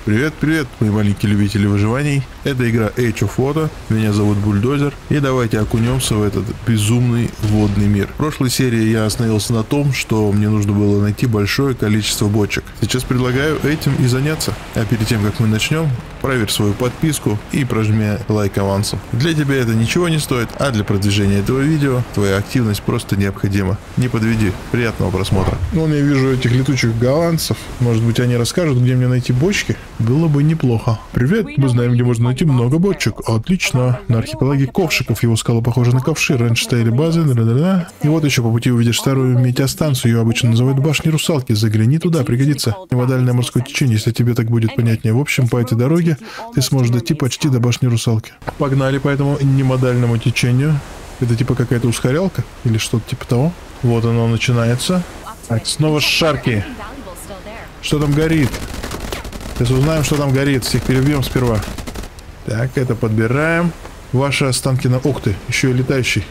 Привет, привет, мои маленькие любители выживаний. Это игра Age of Water, меня зовут Бульдозер, и давайте окунемся в этот безумный водный мир. В прошлой серии я остановился на том, что мне нужно было найти большое количество бочек. Сейчас предлагаю этим и заняться. А перед тем, как мы начнем, проверь свою подписку и прожми лайк авансом. Для тебя это ничего не стоит, а для продвижения этого видео твоя активность просто необходима. Не подведи, приятного просмотра. Вон я вижу этих летучих голландцев, может быть они расскажут, где мне найти бочки? Было бы неплохо. Привет, мы знаем, где можно найти много бочек. Отлично. На архипелаге ковшиков его скала похожа на ковши. Раньше стояли базы. И вот еще по пути увидишь старую метеостанцию. Ее обычно называют башней русалки. Загляни туда, пригодится. Модальное морское течение, если тебе так будет понятнее. В общем, по этой дороге ты сможешь дойти почти до башни русалки. Погнали по этому немодальному течению. Это типа какая-то ускорялка? Или что-то типа того? Вот оно начинается. Так, снова шарки. Что там горит? Сейчас узнаем, что там горит. Всех перебьем сперва. Так, это подбираем. Ваши останки на... Ух ты, еще и летающий.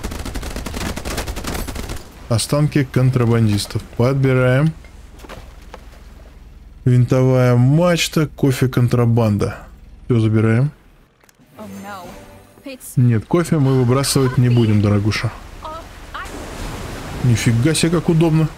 Останки контрабандистов. Подбираем. Винтовая мачта, кофе, контрабанда. Все забираем. Нет, кофе мы выбрасывать не будем, дорогуша. Нифига себе, как удобно.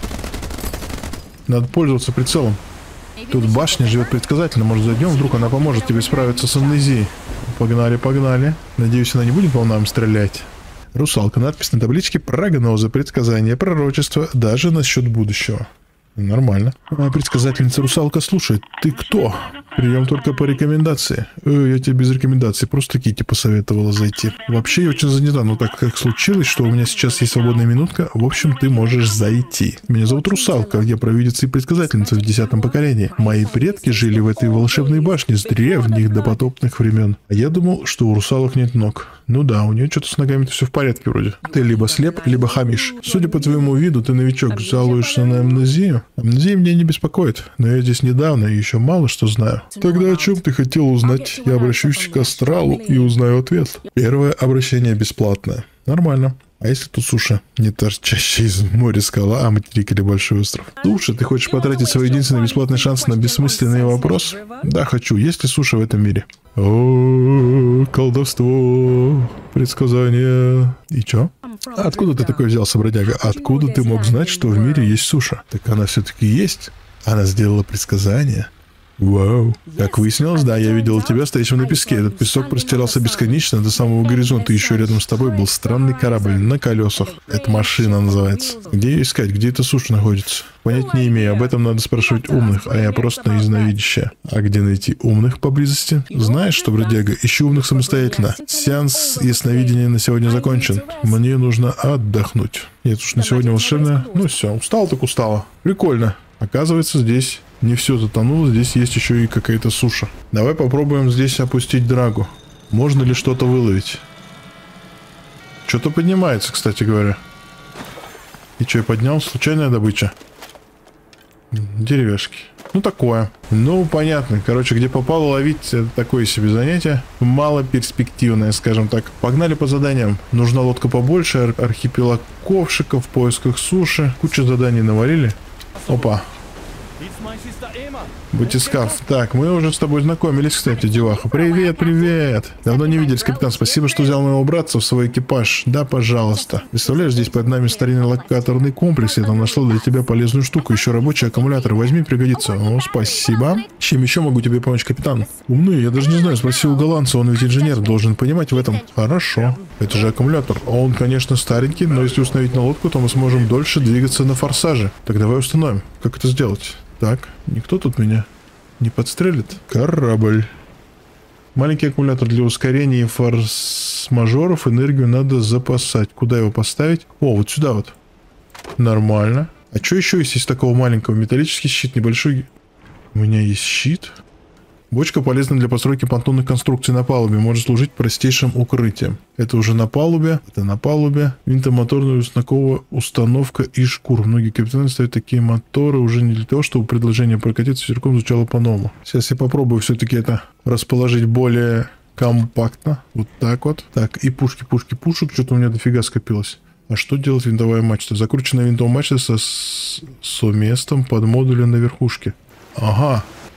Надо пользоваться прицелом. Тут башня живет предсказательно. Может, зайдем, вдруг она поможет тебе справиться с амнезией. Погнали, погнали. Надеюсь, она не будет по нам стрелять. Русалка. Надпись на табличке: прогнозы, предсказания, пророчества, даже насчет будущего. Нормально. Предсказательница русалка слушает. Ты кто? Прием только по рекомендации. Я тебе без рекомендаций. Просто Кити посоветовала зайти. Вообще я очень занята, но так как случилось, что у меня сейчас есть свободная минутка, в общем, ты можешь зайти. Меня зовут Русалка, я провидица и предсказательница в 10-м поколении. Мои предки жили в этой волшебной башне с древних допотопных времен. А я думал, что у русалок нет ног. Ну да, у нее что-то с ногами-то все в порядке вроде. Ты либо слеп, либо хамишь. Судя по твоему виду, ты новичок, жалуешься на амнезию. Амнезия меня не беспокоит, но я здесь недавно и еще мало что знаю. Тогда о чем ты хотел узнать? Я обращусь к астралу и узнаю ответ. Первое обращение бесплатное. Нормально. А если тут суша, не торчащая из моря скала, а материк или большой остров? Суша, ты хочешь потратить свой единственный бесплатный шанс на бессмысленный вопрос? Да, хочу. Есть ли суша в этом мире? О, колдовство, предсказание. И чё? Откуда ты такой взялся, бродяга? Откуда ты мог знать, что в мире есть суша? Так она все-таки есть. Она сделала предсказание. Вау. Как выяснилось, да, я видел тебя стоящим на песке. Этот песок простирался бесконечно до самого горизонта. И еще рядом с тобой был странный корабль на колесах. Это машина называется. Где ее искать? Где эта суша находится? Понять не имею. Об этом надо спрашивать умных, а я просто ясновидящая. А где найти умных поблизости? Знаешь что, бродяга, ищи умных самостоятельно. Сеанс ясновидения на сегодня закончен. Мне нужно отдохнуть. Нет уж, на сегодня волшебная. Ну все, устала так устала. Прикольно. Оказывается, здесь не все затонуло, здесь есть еще и какая-то суша. Давай попробуем здесь опустить драгу. Можно ли что-то выловить? Что-то поднимается, кстати говоря. И что, я поднял? Случайная добыча. Деревяшки. Ну, такое. Ну, понятно. Короче, где попало ловить, это такое себе занятие. Мало перспективное, скажем так. Погнали по заданиям. Нужна лодка побольше, архипелаг ковшиков в поисках суши. Кучу заданий навалили. Опа. Батискаф. Так, мы уже с тобой знакомились, кстати, деваха. Привет, привет. Давно не виделись, капитан. Спасибо, что взял моего братца в свой экипаж. Да, пожалуйста. Представляешь, здесь под нами старинный локаторный комплекс. Я там нашла для тебя полезную штуку. Еще рабочий аккумулятор. Возьми, пригодится. О, спасибо. Чем еще могу тебе помочь, капитан? Умный, я даже не знаю. Спроси у голландца, он ведь инженер, должен понимать в этом. Хорошо. Это же аккумулятор. Он, конечно, старенький, но если установить на лодку, то мы сможем дольше двигаться на форсаже. Так давай установим. Как это сделать? Так, никто тут меня не подстрелит. Корабль. Маленький аккумулятор для ускорения и форс-мажоров. Энергию надо запасать. Куда его поставить? О, вот сюда вот. Нормально. А что еще есть из такого маленького? Металлический щит небольшой. У меня есть щит. Бочка полезна для постройки понтонных конструкций на палубе. Может служить простейшим укрытием. Это уже на палубе. Это на палубе. Винтомоторная установка и шкур. Многие капитаны ставят такие моторы уже не для того, чтобы предложение прокатиться ветерком звучало по-новому. Сейчас я попробую все-таки это расположить более компактно. Вот так вот. Так, и пушки. Пушек. Что-то у меня дофига скопилось. А что делать винтовая мачта? Закрученная винтовая мачта со местом под модулем на верхушке. Ага.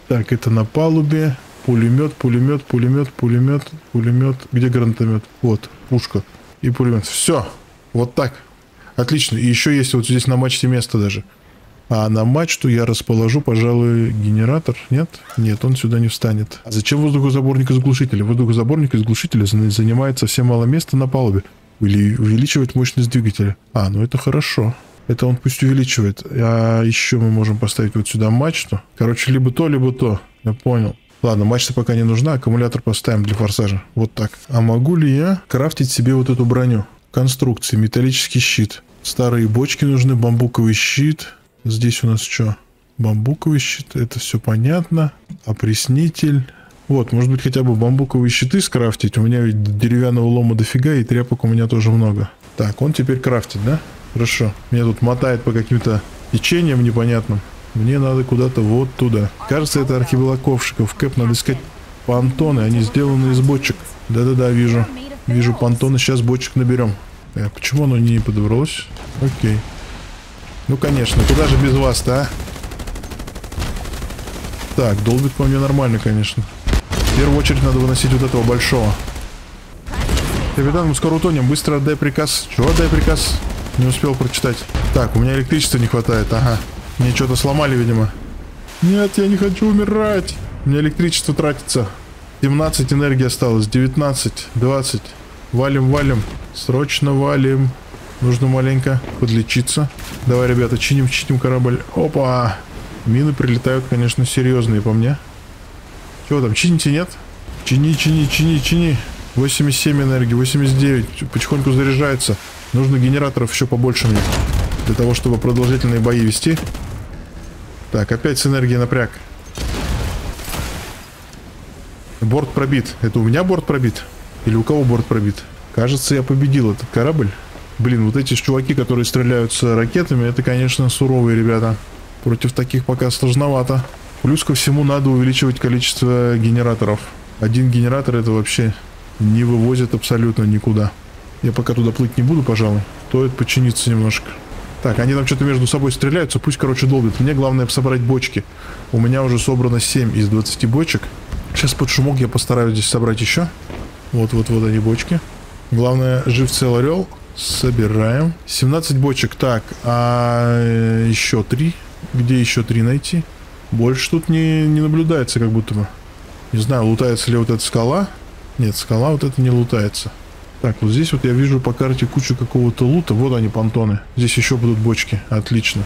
Так, это на палубе. Пулемет, пулемет, пулемет, пулемет, пулемет. Где гранатомет? Вот, пушка и пулемет. Все, вот так. Отлично. И еще есть вот здесь на мачте место даже. А на мачту я расположу, пожалуй, генератор. Нет? Нет, он сюда не встанет. А зачем воздухозаборник из глушителя? Воздухозаборник из глушителя занимает совсем мало места на палубе. Или увеличивает мощность двигателя. А, ну это хорошо. Это он пусть увеличивает. А еще мы можем поставить вот сюда мачту. Короче, либо то, либо то. Я понял. Ладно, мачта пока не нужна. Аккумулятор поставим для форсажа. Вот так. А могу ли я крафтить себе вот эту броню? Конструкции. Металлический щит. Старые бочки нужны. Бамбуковый щит. Здесь у нас что? Бамбуковый щит. Это все понятно. Опреснитель. Вот, может быть, хотя бы бамбуковые щиты скрафтить. У меня ведь деревянного лома дофига, и тряпок у меня тоже много. Так, он теперь крафтит, да? Хорошо. Меня тут мотает по каким-то течениям непонятным. Мне надо куда-то вот туда. Кажется, это архипелаговщиков. Кэп, надо искать понтоны. Они сделаны из бочек. Да-да-да, вижу. Вижу понтоны. Сейчас бочек наберем. Почему оно не подобралось? Окей. Ну, конечно. Куда же без вас-то, а? Так, долбит по мне нормально, конечно. В первую очередь надо выносить вот этого большого. Капитан, мы скоро утонем. Быстро отдай приказ. Чего отдай приказ? Не успел прочитать. Так, у меня электричества не хватает. Ага. Мне что-то сломали, видимо. Нет, я не хочу умирать. У меня электричество тратится. 17 энергии осталось. 19, 20. Валим, валим. Срочно валим. Нужно маленько подлечиться. Давай, ребята, чиним корабль. Опа! Мины прилетают, конечно, серьезные по мне. Чего там, чините, нет? Чини, чини, чини, чини. 87 энергии, 89. Потихоньку заряжается. Нужно генераторов еще побольше мне. Для того, чтобы продолжительные бои вести. Так, опять с энергией напряг. Борт пробит. Это у меня борт пробит? Или у кого борт пробит? Кажется, я победил этот корабль. Блин, вот эти чуваки, которые стреляют с ракетами, это, конечно, суровые ребята. Против таких пока сложновато. Плюс ко всему надо увеличивать количество генераторов. Один генератор это вообще не вывозит абсолютно никуда. Я пока туда плыть не буду, пожалуй. Стоит починиться немножко. Так, они там что-то между собой стреляются, пусть, короче, долбят. Мне главное собрать бочки. У меня уже собрано 7 из 20 бочек. Сейчас под шумок я постараюсь здесь собрать еще. Вот-вот-вот они бочки. Главное, жив цел орел. Собираем. 17 бочек. Так, а еще 3. Где еще 3 найти? Больше тут не наблюдается, как будто бы. Не знаю, лутается ли вот эта скала. Нет, скала вот эта не лутается. Так, вот здесь вот я вижу по карте кучу какого-то лута. Вот они, понтоны. Здесь еще будут бочки. Отлично.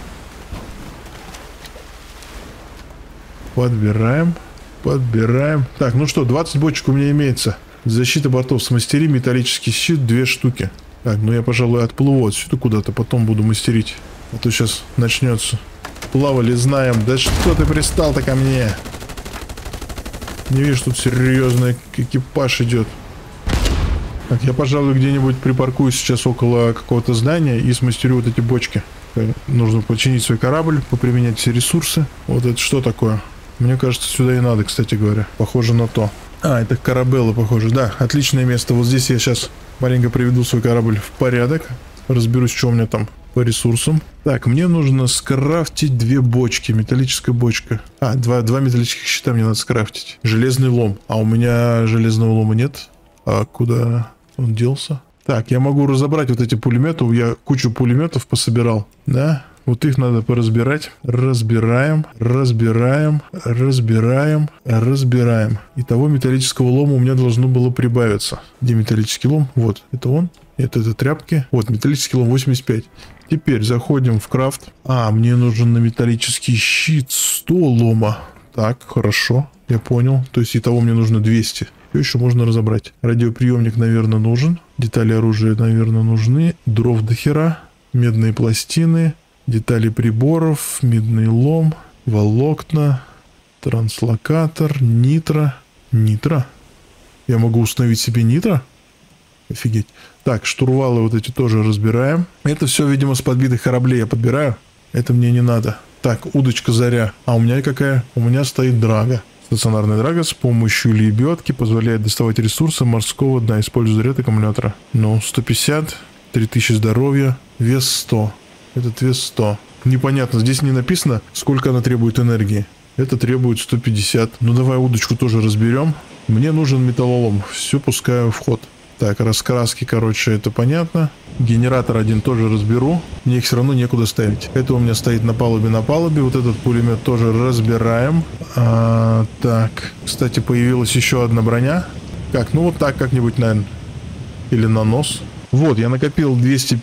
Подбираем. Подбираем. Так, ну что, 20 бочек у меня имеется. Защита бортов. Смастери металлический щит 2 штуки. Так, ну я, пожалуй, отплыву отсюда куда-то. Потом буду мастерить. А то сейчас начнется. Плавали, знаем. Да что ты пристал-то ко мне? Не вижу, тут серьезный экипаж идет. Так, я, пожалуй, где-нибудь припаркуюсь сейчас около какого-то здания и смастерю вот эти бочки. Нужно починить свой корабль, поприменять все ресурсы. Вот это что такое? Мне кажется, сюда и надо, кстати говоря. Похоже на то. А, это Карабелла, похоже. Да, отличное место. Вот здесь я сейчас маленько приведу свой корабль в порядок. Разберусь, что у меня там по ресурсам. Так, мне нужно скрафтить 2 бочки. Металлическая бочка. А, 2 металлических щита мне надо скрафтить. Железный лом. А у меня железного лома нет. А куда он делся? Так, я могу разобрать вот эти пулеметы. Я кучу пулеметов пособирал. Да? Вот их надо поразбирать. Разбираем, разбираем, разбираем, разбираем. Итого металлического лома у меня должно было прибавиться. Где металлический лом? Вот, это он. Это тряпки. Вот, металлический лом 85. Теперь заходим в крафт. А, мне нужен на металлический щит 100 лома. Так, хорошо. Я понял. То есть итого мне нужно 200. Что еще можно разобрать? Радиоприемник, наверное, нужен. Детали оружия, наверное, нужны. Дров до хера. Медные пластины. Детали приборов. Медный лом. Волокна. Транслокатор. Нитро. Нитро? Я могу установить себе нитро? Офигеть. Так, штурвалы вот эти тоже разбираем. Это все, видимо, с подбитых кораблей я подбираю. Это мне не надо. Так, удочка Заря. А у меня какая? У меня стоит драга. Стационарная драга с помощью лебедки позволяет доставать ресурсы морского дна, используя заряд аккумулятора. Ну, 150, 3000 здоровья, вес 100. Этот вес 100. Непонятно, здесь не написано, сколько она требует энергии. Это требует 150. Ну давай удочку тоже разберем. Мне нужен металлолом. Все пускаю в ход. Так, раскраски, короче, это понятно. Генератор один тоже разберу. Мне их все равно некуда ставить. Это у меня стоит на палубе. Вот этот пулемет тоже разбираем. Так, кстати, появилась еще одна броня. Как, ну вот так как-нибудь, наверное. Или на нос. Вот, я накопил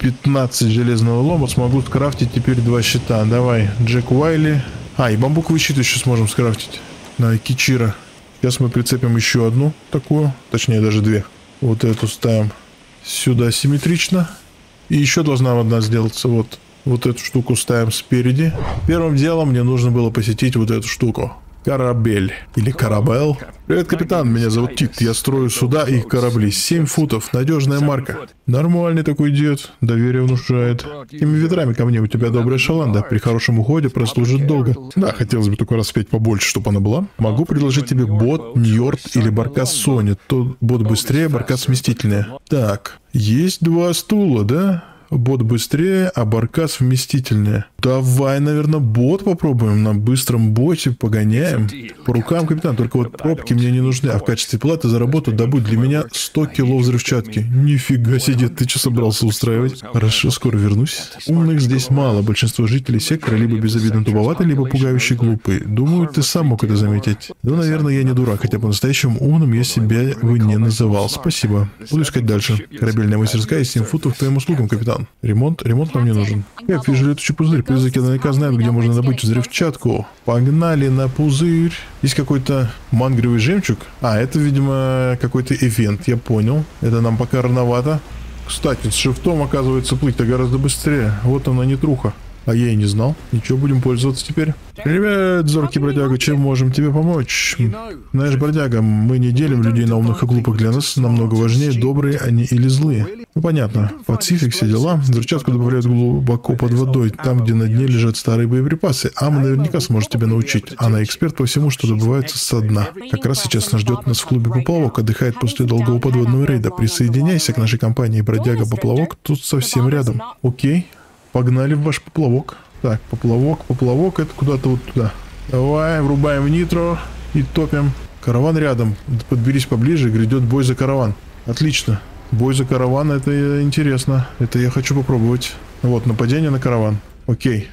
215 железного лома. Смогу скрафтить теперь 2 щита. Давай, Джек Уайли. И бамбуковый щит еще сможем скрафтить. На Кичира. Сейчас мы прицепим еще одну такую. Точнее, даже 2. Вот эту ставим сюда симметрично. И еще должна одна сделаться. Вот эту штуку ставим спереди. Первым делом мне нужно было посетить вот эту штуку. Корабель. Или корабель. Привет, капитан. Меня зовут Тит. Я строю суда и корабли. 7 футов. Надежная марка. Нормальный такой дед. Доверие внушает. Теми ветрами ко мне. У тебя добрая шаланда. При хорошем уходе прослужит долго. Да, хотелось бы только раз 5 побольше, чтобы она была. Могу предложить тебе бот, Ньорд или баркас Сони. Тот бот быстрее, баркас вместительнее. Так. Есть 2 стула, да? Бот быстрее, а баркас вместительнее. Давай, наверное, бот попробуем. На быстром боте погоняем. По рукам, капитан. Только вот пробки мне не нужны. А в качестве платы за работу добудь для меня 100 кило взрывчатки. Нифига себе, ты что собрался устраивать? Хорошо, скоро вернусь. Умных здесь мало. Большинство жителей сектора либо безобидно туповаты, либо пугающе глупые. Думаю, ты сам мог это заметить. Да, наверное, я не дурак. Хотя по-настоящему умным я себя бы не называл. Спасибо. Буду искать дальше. Корабельная мастерская и 7 футов к твоим услугам, капитан. Ремонт нам не нужен. Я вижу летучий пузырь. Призраки наверняка знают, где можно добыть взрывчатку. Погнали на пузырь. Есть какой-то мангровый жемчуг. Это, видимо, какой-то ивент. Я понял. Это нам пока рановато. Кстати, с шифтом, оказывается, плыть-то гораздо быстрее. Вот она, нетруха. А я и не знал. Ничего, будем пользоваться теперь. Привет, зоркий бродяга, чем можем тебе помочь? Знаешь, бродяга, мы не делим людей на умных и глупых. Для нас намного важнее, добрые они или злые. Ну, понятно. Пацифик, все дела. Взрывчатку добавляют глубоко под водой, там, где на дне лежат старые боеприпасы. Ама наверняка сможет тебя научить. Она эксперт по всему, что добывается со дна. Как раз сейчас нас ждет нас в клубе Поплавок, отдыхает после долгого подводного рейда. Присоединяйся к нашей компании, бродяга Поплавок, тут совсем рядом. Окей. Погнали в ваш поплавок. Так, поплавок, это куда-то вот туда. Давай, врубаем в нитро и топим. Караван рядом. Подберись поближе, грядет бой за караван. Отлично. Бой за караван, это интересно. Это я хочу попробовать. Вот, нападение на караван. Окей.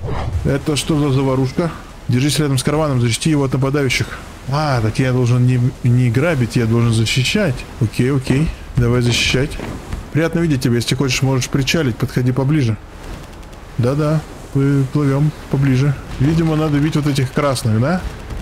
Это что за заварушка? Держись рядом с караваном, защити его от нападающих. Так я должен не грабить, я должен защищать. Окей. Давай защищать. Приятно видеть тебя. Если хочешь, можешь причалить. Подходи поближе. Да-да, плывем поближе. Видимо, надо бить вот этих красных, да?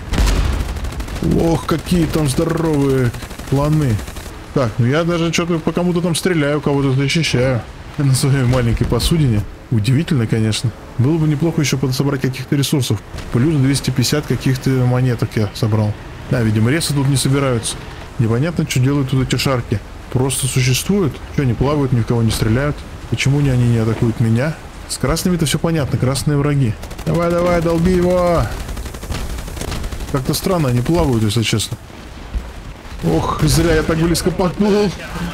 Ох, какие там здоровые планы. Так, ну я даже что-то по кому-то там стреляю, кого-то защищаю. На своей маленькой посудине. Удивительно, конечно. Было бы неплохо еще подсобрать каких-то ресурсов. Плюс 250 каких-то монеток я собрал. Да, видимо, ресы тут не собираются. Непонятно, что делают тут эти шарки. Просто существуют. Что, они плавают, ни в кого не стреляют? Почему они не атакуют меня? С красными-то все понятно, красные враги. Давай, долби его! Как-то странно они плавают, если честно. Ох, зря я так близко подплыл.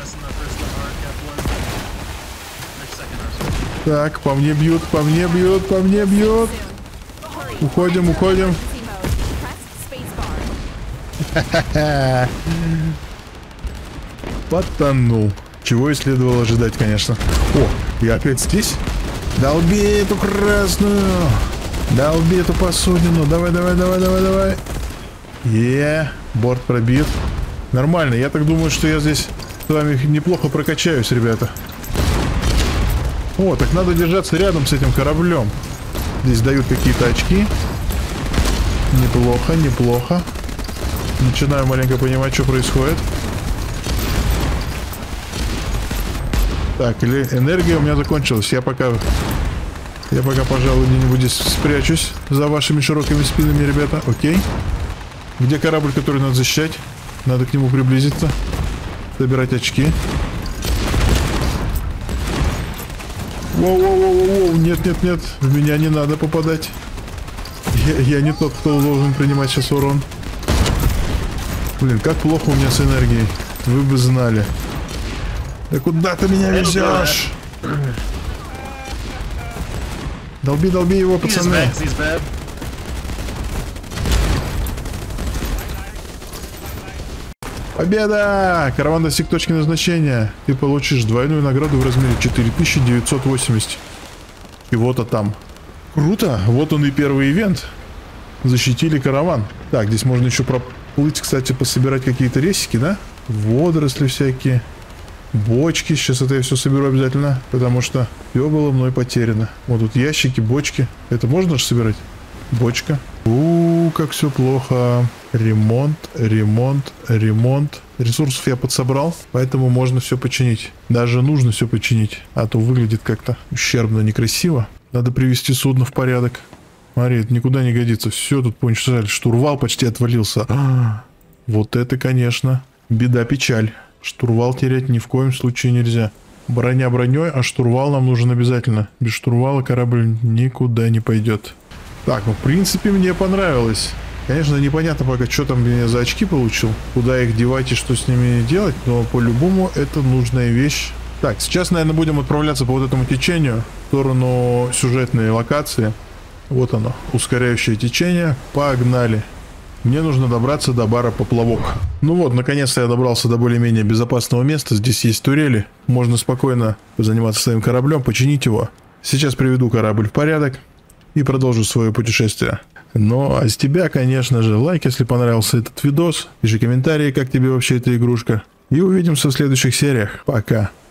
Так, по мне бьют. Уходим. Потонул. Чего и следовало ожидать, конечно. О, я опять здесь? Долби эту красную. Долби эту посудину. Давай. Борт пробит. Нормально. Я так думаю, что я здесь с вами неплохо прокачаюсь, ребята. Так надо держаться рядом с этим кораблем. Здесь дают какие-то очки. Неплохо. Начинаю маленько понимать, что происходит. Так, или энергия у меня закончилась. Я пока, пожалуй, где-нибудь здесь спрячусь за вашими широкими спинами, ребята. Окей. Где корабль, который надо защищать? Надо к нему приблизиться. Собирать очки. Воу. Нет. В меня не надо попадать. Я не тот, кто должен принимать сейчас урон. Блин, как плохо у меня с энергией. Вы бы знали. Да куда ты меня везешь? Долби его, пацаны. Победа! Караван достиг точки назначения. Ты получишь двойную награду в размере 4980. И вот там. Круто! Вот он и первый ивент. Защитили караван. Так, здесь можно еще проплыть, кстати, пособирать какие-то ресики, да? Водоросли всякие. Бочки. Сейчас это я все соберу обязательно, потому что все было мной потеряно. Вот тут ящики, бочки. Это можно же собирать? Бочка. Как все плохо. Ремонт. Ресурсов я подсобрал, поэтому можно все починить. Даже нужно все починить, а то выглядит как-то ущербно, некрасиво. Надо привести судно в порядок. Смотри, это никуда не годится. Все тут поуничтожали. Штурвал почти отвалился. Вот это, конечно, беда-печаль. Штурвал терять ни в коем случае нельзя. Броня броней, а штурвал нам нужен обязательно. Без штурвала корабль никуда не пойдет. Так, ну в принципе мне понравилось. Конечно, непонятно пока, что там я за очки получил. Куда их девать и что с ними делать. Но по-любому это нужная вещь. Так, сейчас, наверное, будем отправляться по вот этому течению. В сторону сюжетной локации. Вот оно, ускоряющее течение. Погнали. Мне нужно добраться до бара «Поплавок». Ну вот, наконец-то я добрался до более-менее безопасного места. Здесь есть турели. Можно спокойно заниматься своим кораблем, починить его. Сейчас приведу корабль в порядок и продолжу свое путешествие. Ну, а с тебя, конечно же, лайк, если понравился этот видос. Пиши комментарии, как тебе вообще эта игрушка. И увидимся в следующих сериях. Пока.